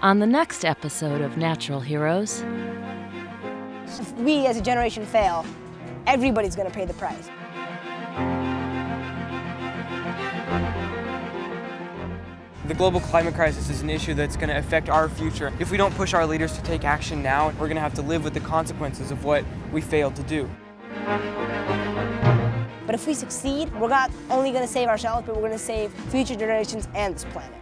On the next episode of Natural Heroes. If we as a generation fail, everybody's going to pay the price. The global climate crisis is an issue that's going to affect our future. If we don't push our leaders to take action now, we're going to have to live with the consequences of what we failed to do. But if we succeed, we're not only going to save ourselves, but we're going to save future generations and this planet.